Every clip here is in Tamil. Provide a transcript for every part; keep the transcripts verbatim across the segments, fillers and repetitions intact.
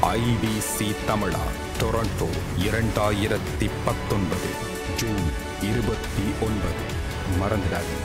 ஐபிசி தமிழா டொரண்டோ இரண்டாயிரத்தி பத்தொன்பது ஜூன் இருபத்தி ஒன்பது. மறந்துடாதீங்க.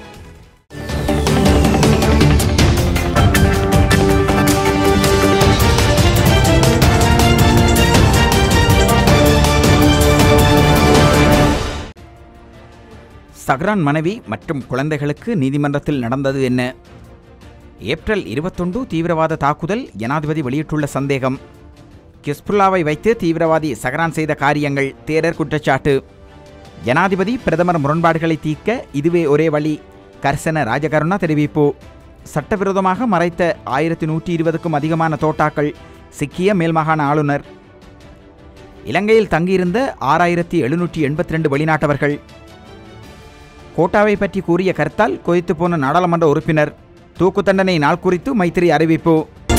சஹ்ரான் மனைவி மற்றும் குழந்தைகளுக்கு நீதிமன்றத்தில் நடந்தது என்ன? ஏப்ரல் இருபத்தொன்று தீவிரவாத தாக்குதல். ஜனாதிபதி வெளியிட்டுள்ள சந்தேகம். ஹிஸ்புல்லாவை வைத்து தீவிரவாதி சஹ்ரான் செய்த காரியங்கள். தேரர் குற்றச்சாட்டு. ஜனாதிபதி பிரதமர் முரண்பாடுகளை தீர்க்க இதுவே ஒரே வழி. கர்சன ராஜகருணா தெரிவிப்பு. சட்டவிரோதமாக மறைத்த ஆயிரத்தி நூற்றி இருபதுக்கும் அதிகமான தோட்டாக்கள். சிக்கிய மேல்மாகாண ஆளுநர். இலங்கையில் தங்கியிருந்த ஆறாயிரத்தி எழுநூற்றி எண்பத்தி ரெண்டு வெளிநாட்டவர்கள். கோட்டாவை பற்றி கூறிய கருத்தால் கொதித்து போன நாடாளுமன்ற உறுப்பினர். தூக்கு தண்டனை நாள் குறித்து மைத்திரி அறிவிப்பு.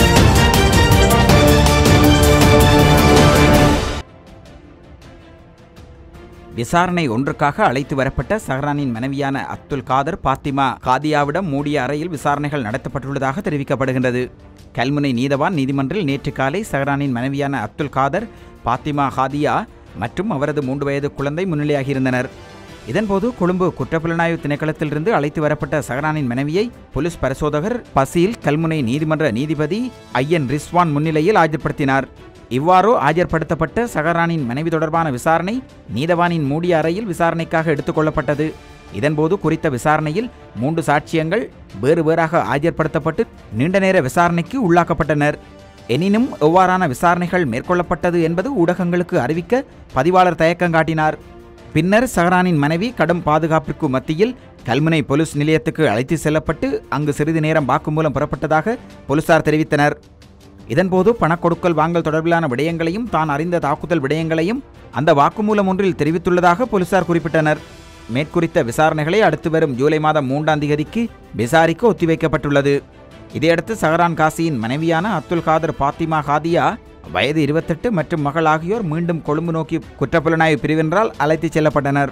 விசாரணை ஒன்றுக்காக அழைத்து வரப்பட்ட சஹ்ரானின் மனைவியான அப்துல் காதர் பாத்திமா காதியாவிடம் மூடிய அறையில் விசாரணைகள் நடத்தப்பட்டுள்ளதாக தெரிவிக்கப்படுகின்றது. கல்முனை நீதவான் நீதிமன்றில் நேற்று காலை சஹ்ரானின் மனைவியான அப்துல் காதர் பாத்திமா காதியா மற்றும் அவரது மூன்று வயது குழந்தை முன்னிலையாகியிருந்தனர். இதன்போது கொழும்பு குற்றப்புலனாய்வு திணைக்களத்திலிருந்து அழைத்து வரப்பட்ட சஹ்ரானின் மனைவியை போலீஸ் பரிசோதகர் பசீல் கல்முனை நீதிமன்ற நீதிபதி ஐயன் ரிஸ்வான் முன்னிலையில் ஆஜர்படுத்தினார். இவ்வாறு ஆஜர்படுத்தப்பட்ட சஹ்ரானின் மனைவி தொடர்பான விசாரணை நீதவானின் மூடிய அறையில் விசாரணைக்காக எடுத்துக் கொள்ளப்பட்டது. இதன்போது குறித்த விசாரணையில் மூன்று சாட்சியங்கள் வேறு வேறாக ஆஜர்படுத்தப்பட்டு நீண்ட நேர விசாரணைக்கு உள்ளாக்கப்பட்டனர். எனினும் எவ்வாறான விசாரணைகள் மேற்கொள்ளப்பட்டது என்பது ஊடகங்களுக்கு அறிவிக்க பதிவாளர் தயக்கம் காட்டினார். பின்னர் சஹ்ரானின் மனைவி கடும் பாதுகாப்பிற்கு மத்தியில் கல்முனை போலீஸ் நிலையத்துக்கு அழைத்து செல்லப்பட்டு அங்கு சிறிது நேரம் வாக்குமூலம் பெறப்பட்டதாக போலீசார் தெரிவித்தனர். இதன்போது பணக்கொடுக்கல் வாங்கல் தொடர்பிலான விடயங்களையும் தான் அறிந்த தாக்குதல் விடயங்களையும் அந்த வாக்குமூலம் ஒன்றில் தெரிவித்துள்ளதாக போலீசார் குறிப்பிட்டனர். மேற்குறித்த விசாரணைகளை அடுத்து வரும் ஜூலை மாதம் மூன்றாம் தேதிக்கு விசாரிக்க ஒத்திவைக்கப்பட்டுள்ளது. இதையடுத்து சஹ்ரான் காசியின் மனைவியான அப்துல் காதர் பாத்திமா காதியா வயது இருபத்தெட்டு மற்றும் மகள் ஆகியோர் மீண்டும் கொழும்பு நோக்கி குற்றப்புலனாய்வு பிரிவினரால் அழைத்துச் செல்லப்பட்டனர்.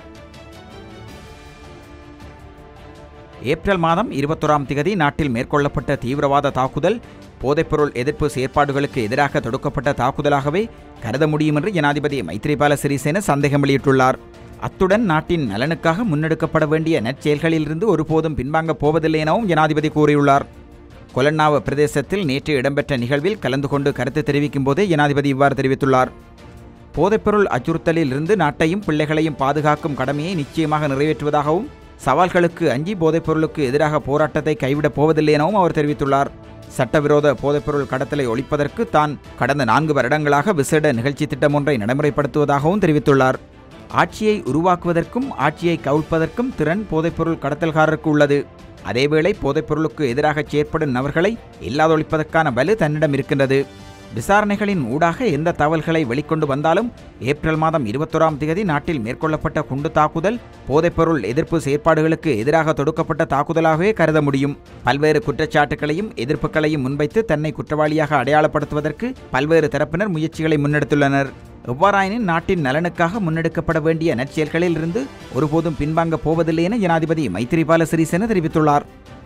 ஏப்ரல் மாதம் இருபத்தோராம் திகதி நாட்டில் மேற்கொள்ளப்பட்ட தீவிரவாத தாக்குதல் போதைப்பொருள் எதிர்ப்பு செயற்பாடுகளுக்கு எதிராக தொடுக்கப்பட்ட தாக்குதலாகவே கருத முடியும் என்று ஜனாதிபதி மைத்ரிபால சிறிசேன சந்தேகம் வெளியிட்டுள்ளார். அத்துடன் நாட்டின் நலனுக்காக முன்னெடுக்கப்பட வேண்டிய நற்செயல்களிலிருந்து ஒருபோதும் பின்வாங்கப் போவதில்லை எனவும் ஜனாதிபதி கூறியுள்ளார். கொலன்னாவ பிரதேசத்தில் நேற்று இடம்பெற்ற நிகழ்வில் கலந்து கொண்டு கருத்து தெரிவிக்கும் போதே ஜனாதிபதி இவ்வாறு தெரிவித்துள்ளார். போதைப்பொருள் அச்சுறுத்தலில் இருந்து நாட்டையும் பிள்ளைகளையும் பாதுகாக்கும் கடமையை நிச்சயமாக நிறைவேற்றுவதாகவும் சவால்களுக்கு அஞ்சி போதைப்பொருளுக்கு எதிராக போராட்டத்தை கைவிடப் போவதில்லை எனவும் அவர் தெரிவித்துள்ளார். சட்டவிரோத போதைப்பொருள் கடத்தலை ஒழிப்பதற்கு தான் கடந்த நான்கு வருடங்களாக விசேட நிகழ்ச்சி திட்டம் ஒன்றை நடைமுறைப்படுத்துவதாகவும் தெரிவித்துள்ளார். ஆட்சியை உருவாக்குவதற்கும் ஆட்சியை கவிழ்ப்பதற்கும் திறன் போதைப்பொருள் கடத்தல்காரருக்கு உள்ளது. அதேவேளை போதைப்பொருளுக்கு எதிராக செயற்படும் நபர்களை இல்லாதொழிப்பதற்கான வலு தன்னிடம் இருக்கின்றது. விசாரணைகளின் ஊடாக எந்த தகவல்களை வெளிக்கொண்டு வந்தாலும் ஏப்ரல் மாதம் இருபத்தோராம் தேதி நாட்டில் மேற்கொள்ளப்பட்ட குண்டு தாக்குதல் போதைப்பொருள் எதிர்ப்பு செயற்பாடுகளுக்கு எதிராக தொடுக்கப்பட்ட தாக்குதலாகவே கருத முடியும். பல்வேறு குற்றச்சாட்டுகளையும் எதிர்ப்புகளையும் முன்வைத்து தன்னை குற்றவாளியாக அடையாளப்படுத்துவதற்கு பல்வேறு தரப்பினர் முயற்சிகளை முன்னெடுத்துள்ளனர். எவ்வாறாயினும் நாட்டின் நலனுக்காக முன்னெடுக்கப்பட வேண்டிய நற்செயல்களில் இருந்து ஒருபோதும் பின்வாங்கப் போவதில்லை என ஜனாதிபதி மைத்ரிபால சிறிசேன தெரிவித்துள்ளார்.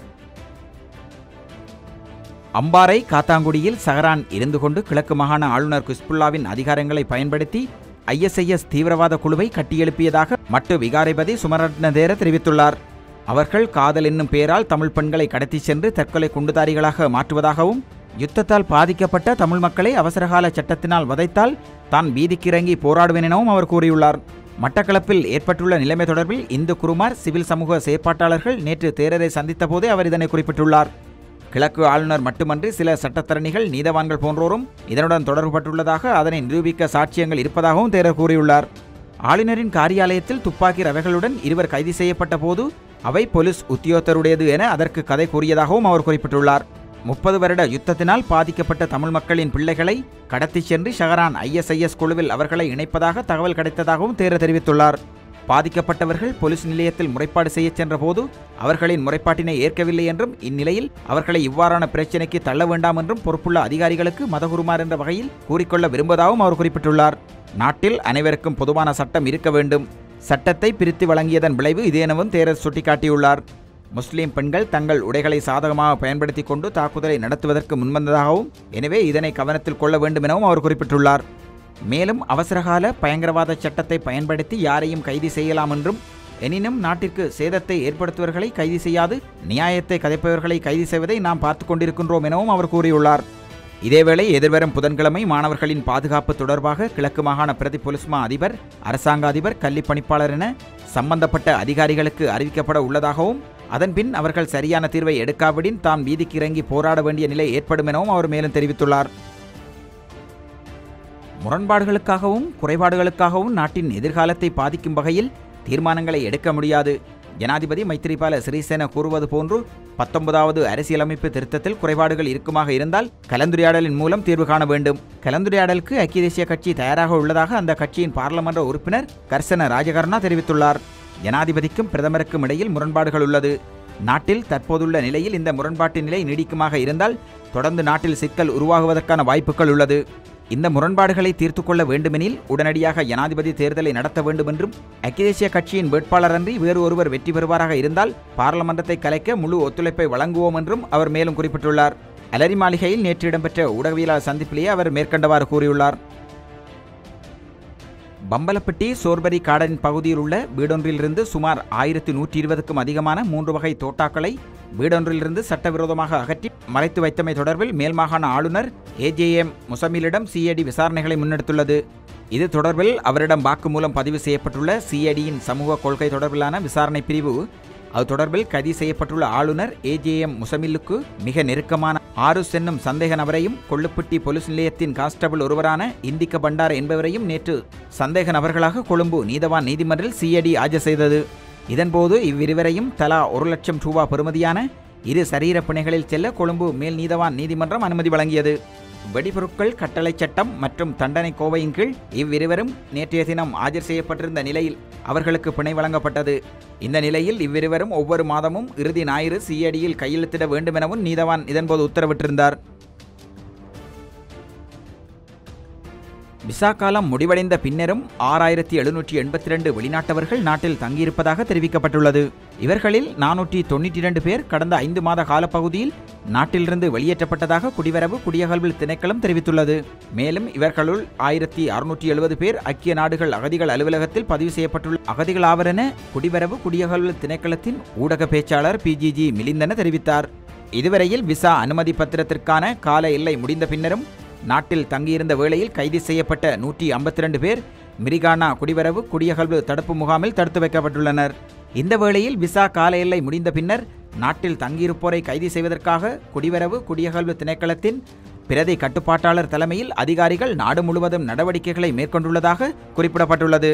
அம்பாறை காத்தாங்குடியில் சஹ்ரான் இருந்து கொண்டு கிழக்கு மாகாண ஆளுநர் ஹிஸ்புல்லாவின் அதிகாரங்களை பயன்படுத்தி ஐஎஸ்ஐஎஸ் தீவிரவாத குழுவை கட்டியெழுப்பியதாக மட்டு விகாரைபதி சுமரட்னதேர தெரிவித்துள்ளார். அவர்கள் காதல் என்னும் பெயரால் தமிழ் பெண்களை கடத்தி சென்று தற்கொலை குண்டுதாரிகளாக மாற்றுவதாகவும் யுத்தத்தால் பாதிக்கப்பட்ட தமிழ் மக்களை அவசரகால சட்டத்தினால் வதைத்தால் தான் வீதிக்கிறங்கி போராடுவேன் எனவும் அவர் கூறியுள்ளார். மட்டக்களப்பில் ஏற்பட்டுள்ள நிலைமை தொடர்பில் இந்து குருமார் சிவில் சமூக செயற்பாட்டாளர்கள் நேற்று தேரரை சந்தித்த போதே அவர் இதனை குறிப்பிட்டுள்ளார். கிழக்கு ஆளுநர் மட்டுமன்றி சில சட்டத்தரணிகள் நீதவான்கள் போன்றோரும் இதனுடன் தொடர்புபட்டுள்ளதாக அதனை நிரூபிக்க சாட்சியங்கள் இருப்பதாகவும் தேரர் கூறியுள்ளார். ஆளுநரின் காரியாலயத்தில் துப்பாக்கி ரவைகளுடன் இருவர் கைது செய்யப்பட்ட போது அவை போலீஸ் உத்தியோகத்தருடையது என அதற்கு கதை கூறியதாகவும் அவர் குறிப்பிட்டுள்ளார். முப்பது வருட யுத்தத்தினால் பாதிக்கப்பட்ட தமிழ் மக்களின் பிள்ளைகளை கடத்தி சென்று சஹ்ரான் ஐஎஸ்ஐஎஸ் குழுவில் அவர்களை இணைப்பதாக தகவல் கிடைத்ததாகவும் தேரர் தெரிவித்துள்ளார். பாதிக்கப்பட்டவர்கள் போலீஸ் நிலையத்தில் முறைப்பாடு செய்ய சென்ற போது அவர்களின் முறைப்பாட்டினை ஏற்கவில்லை என்றும் இந்நிலையில் அவர்களை இவ்வாறான பிரச்சினைக்கு தள்ள வேண்டாம் என்றும் பொறுப்புள்ள அதிகாரிகளுக்கு மதகுருமார் என்ற வகையில் கூறிக்கொள்ள விரும்புவதாகவும் அவர் குறிப்பிட்டுள்ளார். நாட்டில் அனைவருக்கும் பொதுவான சட்டம் இருக்க வேண்டும். சட்டத்தை பிரித்து வழங்கியதன் விளைவு இது எனவும் தேரர் சுட்டிக்காட்டியுள்ளார். முஸ்லிம் பெண்கள் தங்கள் உடைகளை சாதகமாக பயன்படுத்தி கொண்டு தாக்குதலை நடத்துவதற்கு முன்வந்ததாகவும் எனவே இதனை கவனத்தில் கொள்ள வேண்டும் எனவும் அவர் குறிப்பிட்டுள்ளார். மேலும் அவசரகால பயங்கரவாத சட்டத்தை பயன்படுத்தி யாரையும் கைது செய்யலாம் என்றும், எனினும் நாட்டிற்கு சேதத்தை ஏற்படுத்துவர்களை கைது செய்யாது நியாயத்தை கதைப்பவர்களை கைது செய்வதை நாம் பார்த்து கொண்டிருக்கின்றோம் எனவும் அவர் கூறியுள்ளார். இதேவேளை எதிர்வரும் புதன்கிழமை மாணவர்களின் பாதுகாப்பு தொடர்பாக கிழக்கு மாகாண பிரதி பொலிஸ்மா அதிபர், அரசாங்க அதிபர், கல்வி பணிப்பாளர் என சம்பந்தப்பட்ட அதிகாரிகளுக்கு அறிவிக்கப்பட உள்ளதாகவும், அதன்பின் அவர்கள் சரியான தீர்வை எடுக்காவிடின் தாம் வீதிக்கு இறங்கி போராட வேண்டிய நிலை ஏற்படும் எனவும் அவர் மேலும் தெரிவித்துள்ளார். முரண்பாடுகளுக்காகவும் குறைபாடுகளுக்காகவும் நாட்டின் எதிர்காலத்தை பாதிக்கும் வகையில் தீர்மானங்களை எடுக்க முடியாது. ஜனாதிபதி மைத்திரிபால சிறிசேன கூறுவது போன்று பத்தொன்பதாவது அரசியலமைப்பு திருத்தத்தில் குறைபாடுகள் இருக்குமாக இருந்தால் கலந்துரையாடலின் மூலம் தீர்வு காண வேண்டும். கலந்துரையாடலுக்கு ஐக்கிய தேசிய கட்சி தயாராக உள்ளதாக அந்த கட்சியின் பாராளுமன்ற உறுப்பினர் கர்சன ராஜகர்ணா தெரிவித்துள்ளார். ஜனாதிபதிக்கும் பிரதமருக்கும் இடையில் முரண்பாடுகள் உள்ளது. நாட்டில் தற்போதுள்ள நிலையில் இந்த முரண்பாட்டின் நிலை நீடிக்குமாக இருந்தால் தொடர்ந்து நாட்டில் சிக்கல் உருவாகுவதற்கான வாய்ப்புகள் உள்ளது. இந்த முரண்பாடுகளை தீர்த்து கொள்ள வேண்டுமெனில் உடனடியாக ஜனாதிபதி தேர்தலை நடத்த வேண்டும் என்றும், ஐக்கிய தேசிய கட்சியின் வேட்பாளர் அன்றி வேறு ஒருவர் வெற்றி பெறுவாராக இருந்தால் பாராளுமன்றத்தை கலைக்க முழு ஒத்துழைப்பை வழங்குவோம் என்றும் அவர் மேலும் குறிப்பிட்டுள்ளார். அலரி மாளிகையில் நேற்று இடம்பெற்ற ஊடகவியலாளர் சந்திப்பிலேயே அவர் மேற்கண்டவாறு கூறியுள்ளார். பம்பலப்பட்டி சோர்பரி கார்டன் பகுதியில் உள்ள வீடொன்றிலிருந்து சுமார் ஆயிரத்தி நூற்றி இருபதுக்கும் அதிகமான மூன்று வகை தோட்டாக்களை வீடொன்றிலிருந்து சட்டவிரோதமாக அகற்றி மறைத்து வைத்தமை தொடர்பில் மேல்மாகாண ஆளுநர் ஏஜேஎம் முசமிலிடம் சிஐடி விசாரணைகளை முன்னெடுத்துள்ளது. இது தொடர்பில் அவரிடம் வாக்குமூலம் பதிவு செய்யப்பட்டுள்ள சிஐடியின் சமூக கொள்கை தொடர்பிலான விசாரணை பிரிவு அது தொடர்பில் கைது செய்யப்பட்டுள்ள ஆளுநர் ஏஜேஎம் முசமிலுக்கு மிக நெருக்கமான ஆருஸ் என்னும் சந்தேக நபரையும் கொள்ளுப்பட்டி போலீஸ் நிலையத்தின் கான்ஸ்டபிள் ஒருவரான இந்திக்க பண்டார என்பவரையும் நேற்று சந்தேக நபர்களாக கொழும்பு நீதவான் நீதிமன்றில் சிஐடி ஆஜர் செய்தது. இதன்போது இவ்விருவரையும் தலா ஒரு லட்சம் ரூபாய் பெறுமதியான இரு சரீர பிணைகளில் செல்ல கொழும்பு மேல் நீதவான் நீதிமன்றம் அனுமதி வழங்கியது. வெடிபொருட்கள் கட்டளை சட்டம் மற்றும் தண்டனை கோவையின் கீழ் இவ்விருவரும் நேற்றைய தினம் ஆஜர் செய்யப்பட்டிருந்த நிலையில் அவர்களுக்கு பிணை வழங்கப்பட்டது. இந்த நிலையில் இவ்விருவரும் ஒவ்வொரு மாதமும் இறுதி ஞாயிறு சிஐடியில் கையெழுத்திட வேண்டும் எனவும் நீதவான் இதன்போது உத்தரவிட்டிருந்தார். விசா காலம் முடிவடைந்த பின்னரும் ஆறாயிரத்தி எழுநூற்றி எண்பத்தி இரண்டு வெளிநாட்டவர்கள் நாட்டில் தங்கியிருப்பதாக தெரிவிக்கப்பட்டுள்ளது. இவர்களில் நானூற்றி தொன்னூற்றி இரண்டு பேர் கடந்த ஐந்து மாத காலப்பகுதியில் நாட்டிலிருந்து வெளியேற்றப்பட்டதாக குடிவரவு குடியகல்வு திணைக்களம் தெரிவித்துள்ளது. மேலும் இவர்களுள் ஆயிரத்தி அறுநூற்றி எழுபது பேர் ஐக்கிய நாடுகள் அகதிகள் அலுவலகத்தில் பதிவு செய்யப்பட்டுள்ள அகதிகள் ஆவர் என குடிவரவு குடியகல்வு திணைக்களத்தின் ஊடக பேச்சாளர் பிஜிஜி மிலிந்தன தெரிவித்தார். இதுவரையில் விசா அனுமதி பத்திரத்திற்கான கால எல்லை முடிந்த பின்னரும் நாட்டில் தங்கியிருந்த வேளையில் கைது செய்யப்பட்ட நூற்றி ஐம்பத்தி இரண்டு பேர் மிரிகானா குடிவரவு குடியகல்வு தடுப்பு முகாமில் தடுத்து வைக்கப்பட்டுள்ளனர். இந்த வேளையில் விசா கால எல்லை முடிந்த பின்னர் நாட்டில் தங்கியிருப்போரை கைது செய்வதற்காக குடிவரவு குடியகல்வு திணைக்களத்தின் பிரதி கட்டுப்பாட்டாளர் தலைமையில் அதிகாரிகள் நாடு முழுவதும் நடவடிக்கைகளை மேற்கொண்டுள்ளதாக குறிப்பிடப்பட்டுள்ளது.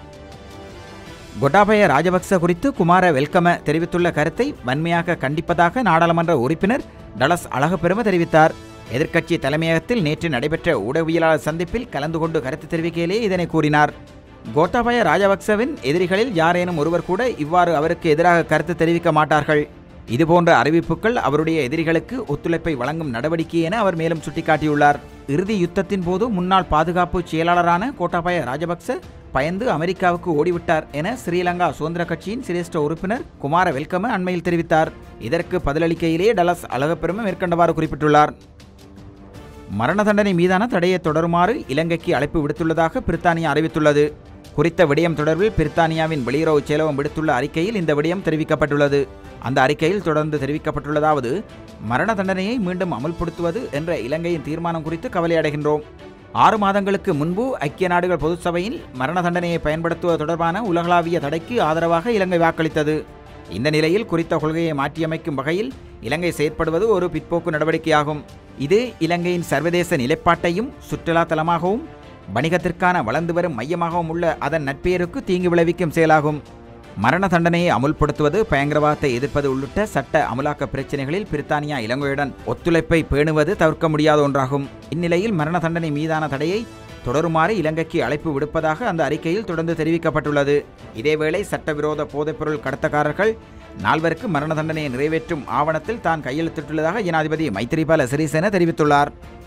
கோட்டாபய ராஜபக்ச குறித்து குமார வெல்கம தெரிவித்துள்ள கருத்தை வன்மையாக கண்டிப்பதாக நாடாளுமன்ற உறுப்பினர் டலஸ் அழகப்பெரும தெரிவித்தார். எதிர்க்கட்சி தலைமையகத்தில் நேற்று நடைபெற்ற ஊடகவியலாளர் சந்திப்பில் கலந்து கொண்டு கருத்து தெரிவிக்கையிலே இதனை கூறினார். கோட்டாபய ராஜபக்சவின் எதிரிகளில் யாரேனும் ஒருவர் கூட இவ்வாறு அவருக்கு எதிராக கருத்து தெரிவிக்க மாட்டார்கள். இதுபோன்ற அறிவிப்புகள் அவருடைய எதிரிகளுக்கு ஒத்துழைப்பை வழங்கும் நடவடிக்கை என அவர் மேலும் சுட்டிக்காட்டியுள்ளார். இறுதி யுத்தத்தின் போது முன்னாள் பாதுகாப்பு செயலாளரான கோட்டாபய ராஜபக்ச பயந்து அமெரிக்காவுக்கு ஓடிவிட்டார் என ஸ்ரீலங்கா சுதந்திர கட்சியின் சிரேஷ்ட உறுப்பினர் குமார வெல்கம அண்மையில் தெரிவித்தார். இதற்கு பதிலளிக்கையிலே டலஸ் அழகப்பெரும மேற்கண்டவாறு குறிப்பிட்டுள்ளார். மரண தண்டனை மீதான தடையை தொடருமாறு இலங்கைக்கு அழைப்பு விடுத்துள்ளதாக பிரித்தானியா அறிவித்துள்ளது. குறித்த விடயம் தொடர்பில் பிரித்தானியாவின் வெளியுறவு செயலகம் விடுத்துள்ள அறிக்கையில் இந்த விடயம் தெரிவிக்கப்பட்டுள்ளது. அந்த அறிக்கையில் தொடர்ந்து தெரிவிக்கப்பட்டுள்ளதாவது: மரண தண்டனையை மீண்டும் அமல்படுத்துவது என்ற இலங்கையின் தீர்மானம் குறித்து கவலையடைகின்றோம். ஆறு மாதங்களுக்கு முன்பு ஐக்கிய நாடுகள் பொதுச்சபையில் மரண தண்டனையை பயன்படுத்துவது தொடர்பான உலகளாவிய தடைக்கு ஆதரவாக இலங்கை வாக்களித்தது. இந்த நிலையில் குறித்த கொள்கையை மாற்றியமைக்கும் வகையில் இலங்கை செயற்படுவது ஒரு பிற்போக்கு நடவடிக்கையாகும். இது இலங்கையின் சர்வதேச நிலைப்பாட்டையும் சுற்றுலா தலமாகவும் வணிகத்திற்கான வளர்ந்து வரும் மையமாகவும் உள்ள அதன் நட்பெயருக்கு தீங்கு விளைவிக்கும் செயலாகும். மரண தண்டனையை அமுல்படுத்துவது, பயங்கரவாதத்தை எதிர்ப்பது உள்ளிட்ட சட்ட அமுலாக்க பிரச்சினைகளில் பிரித்தானியா இலங்கையுடன் ஒத்துழைப்பை பேணுவது தவிர்க்க முடியாத ஒன்றாகும். இந்நிலையில் மரண தண்டனை மீதான தடையை தொடருமாறு இலங்கைக்கு அழைப்பு விடுப்பதாக அந்த அறிக்கையில் தொடர்ந்து தெரிவிக்கப்பட்டுள்ளது. இதேவேளை சட்டவிரோத போதைப்பொருள் கடத்தக்காரர்கள் நால்வருக்கு மரண தண்டனையை நிறைவேற்றும் ஆவணத்தில் தான் கையெழுத்திட்டுள்ளதாக ஜனாதிபதி மைத்திரிபால சிறிசேன தெரிவித்துள்ளார்.